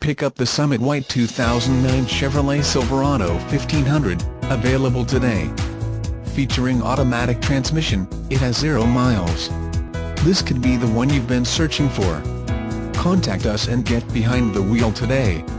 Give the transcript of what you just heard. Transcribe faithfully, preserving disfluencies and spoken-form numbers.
pick up the Summit White two thousand nine Chevrolet Silverado fifteen hundred, available today. Featuring automatic transmission, it has zero miles. This could be the one you've been searching for. Contact us and get behind the wheel today.